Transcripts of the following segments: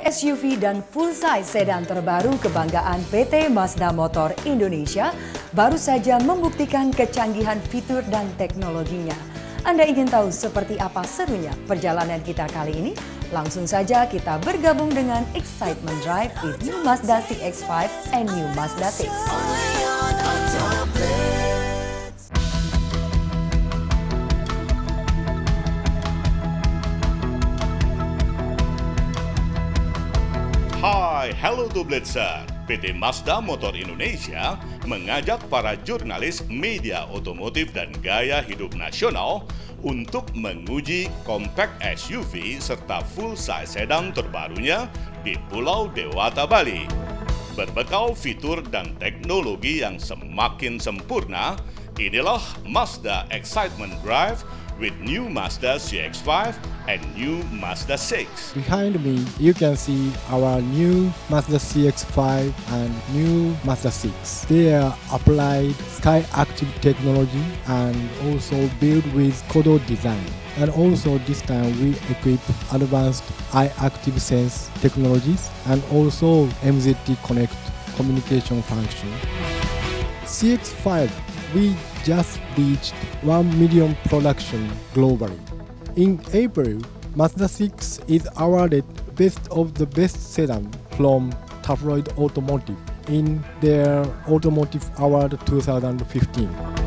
SUV dan full-size sedan terbaru kebanggaan PT Mazda Motor Indonesia baru saja membuktikan kecanggihan fitur dan teknologinya. Anda ingin tahu seperti apa serunya perjalanan kita kali ini? Langsung saja kita bergabung dengan Excitement Drive with new Mazda CX-5 and new Mazda 6. Hai, hello to Blitzer. PT Mazda Motor Indonesia mengajak para jurnalis media otomotif dan gaya hidup nasional untuk menguji compact SUV serta full-size sedan terbarunya di Pulau Dewata, Bali. Berbekal fitur dan teknologi yang semakin sempurna, inilah Mazda Excitement Drive with new Mazda CX-5 and new Mazda 6. Behind me, you can see our new Mazda CX-5 and new Mazda 6. They are applied Skyactiv technology and also built with Kodo design. And also this time we equip advanced iActive Sense technologies and also MZT Connect communication function. CX-5, we just reached 1 million production globally. In April, Mazda 6 is awarded Best of the Best Sedan from Tabloid Automotive in their Automotive Award 2015.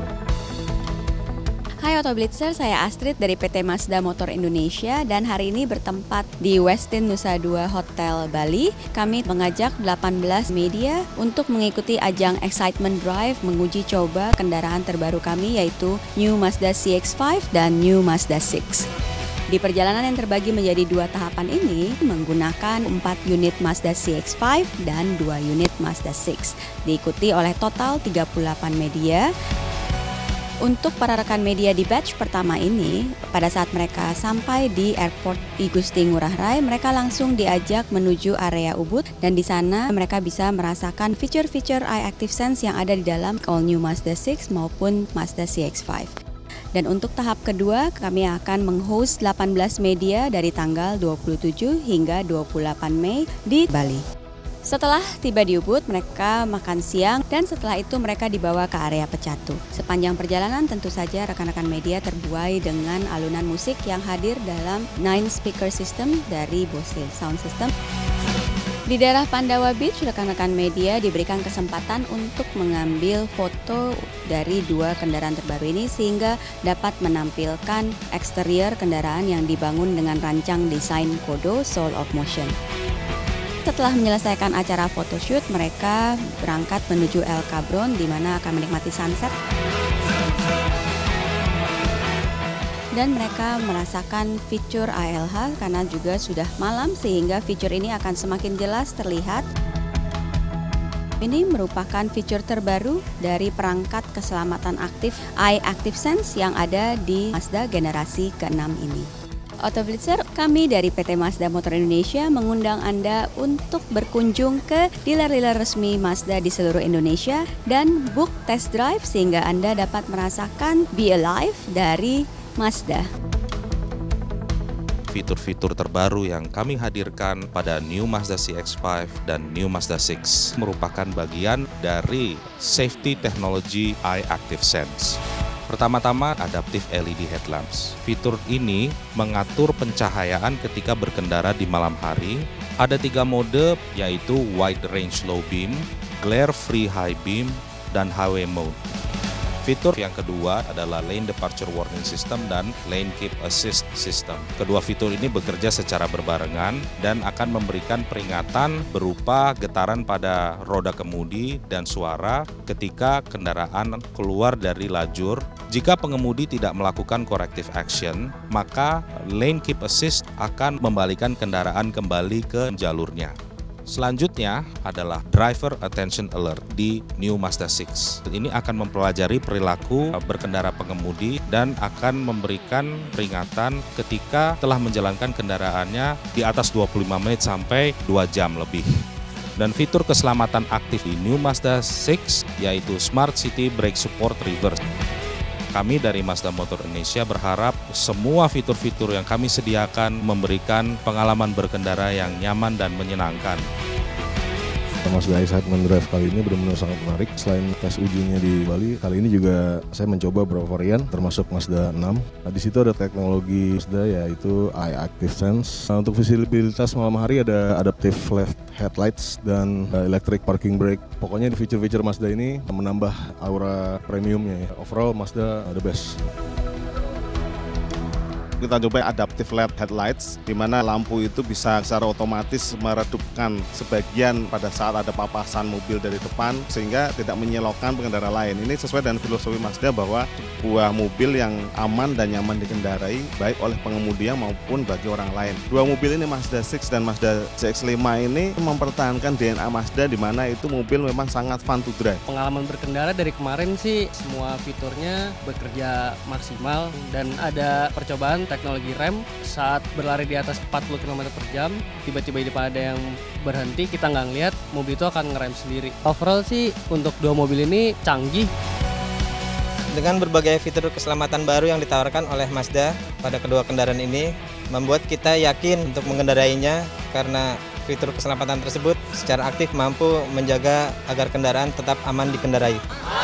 Hai Auto Blitzer, saya Astrid dari PT Mazda Motor Indonesia dan hari ini bertempat di Westin Nusa Dua Hotel Bali. Kami mengajak 18 media untuk mengikuti ajang Excitement Drive menguji coba kendaraan terbaru kami yaitu New Mazda CX-5 dan New Mazda 6. Di perjalanan yang terbagi menjadi 2 tahapan ini menggunakan 4 unit Mazda CX-5 dan 2 unit Mazda 6. Diikuti oleh total 38 media. Untuk para rekan media di batch pertama ini, pada saat mereka sampai di Airport I Gusti Ngurah Rai, mereka langsung diajak menuju area Ubud dan di sana mereka bisa merasakan fitur-fitur iActive Sense yang ada di dalam all new Mazda 6 maupun Mazda CX-5. Dan untuk tahap kedua, kami akan meng-host 18 media dari tanggal 27 hingga 28 Mei di Bali. Setelah tiba di Ubud, mereka makan siang dan setelah itu mereka dibawa ke area Pecatu. Sepanjang perjalanan tentu saja rekan-rekan media terbuai dengan alunan musik yang hadir dalam 9 speaker system dari Bose Sound System. Di daerah Pandawa Beach, rekan-rekan media diberikan kesempatan untuk mengambil foto dari 2 kendaraan terbaru ini sehingga dapat menampilkan eksterior kendaraan yang dibangun dengan rancang desain Kodo Soul of Motion. Setelah menyelesaikan acara photoshoot, mereka berangkat menuju El Cabron di mana akan menikmati sunset. Dan mereka merasakan fitur ALH karena juga sudah malam sehingga fitur ini akan semakin jelas terlihat. Ini merupakan fitur terbaru dari perangkat keselamatan aktif iActive Sense yang ada di Mazda generasi ke-6 ini. Auto Blitzer, kami dari PT Mazda Motor Indonesia mengundang Anda untuk berkunjung ke dealer-dealer resmi Mazda di seluruh Indonesia dan book test drive sehingga Anda dapat merasakan Be Alive dari Mazda. Fitur-fitur terbaru yang kami hadirkan pada New Mazda CX-5 dan New Mazda 6 merupakan bagian dari safety technology iActive Sense. Pertama-tama, adaptive LED headlamps. Fitur ini mengatur pencahayaan ketika berkendara di malam hari. Ada 3 mode yaitu wide range low beam, glare free high beam, dan highway mode. Fitur yang kedua adalah lane departure warning system dan lane keep assist system. Kedua fitur ini bekerja secara berbarengan dan akan memberikan peringatan berupa getaran pada roda kemudi dan suara ketika kendaraan keluar dari lajur. Jika pengemudi tidak melakukan corrective action, maka lane keep assist akan membalikan kendaraan kembali ke jalurnya. Selanjutnya adalah Driver Attention Alert di New Mazda 6. Ini akan mempelajari perilaku berkendara pengemudi dan akan memberikan peringatan ketika telah menjalankan kendaraannya di atas 25 menit sampai 2 jam lebih. Dan fitur keselamatan aktif di New Mazda 6 yaitu Smart City Brake Support Reverse. Kami dari Mazda Motor Indonesia berharap semua fitur-fitur yang kami sediakan memberikan pengalaman berkendara yang nyaman dan menyenangkan. Mazda Excitement Drive kali ini benar-benar sangat menarik. Selain tes ujinya di Bali, kali ini juga saya mencoba beberapa varian, termasuk Mazda 6. Di situ ada teknologi Mazda yaitu Eye Active Sense. Untuk visibilitas malam hari ada adaptive left headlights dan electric parking brake. Pokoknya di fitur-fitur Mazda ini menambah aura premiumnya. Overall Mazda the best. Kita coba adaptive LED headlights, di mana lampu itu bisa secara otomatis meredupkan sebagian pada saat ada papasan mobil dari depan, sehingga tidak menyilaukan pengendara lain. Ini sesuai dengan filosofi Mazda bahwa sebuah mobil yang aman dan nyaman dikendarai, baik oleh pengemudi maupun bagi orang lain. Dua mobil ini, Mazda 6 dan Mazda CX-5 ini mempertahankan DNA Mazda, di mana itu mobil memang sangat fun to drive. Pengalaman berkendara dari kemarin sih semua fiturnya bekerja maksimal, dan ada percobaan teknologi rem saat berlari di atas 40 km per jam, tiba-tiba di depan ada yang berhenti, kita nggak ngeliat, mobil itu akan ngerem sendiri. Overall sih untuk dua mobil ini canggih. Dengan berbagai fitur keselamatan baru yang ditawarkan oleh Mazda pada kedua kendaraan ini, membuat kita yakin untuk mengendarainya karena fitur keselamatan tersebut secara aktif mampu menjaga agar kendaraan tetap aman dikendarai.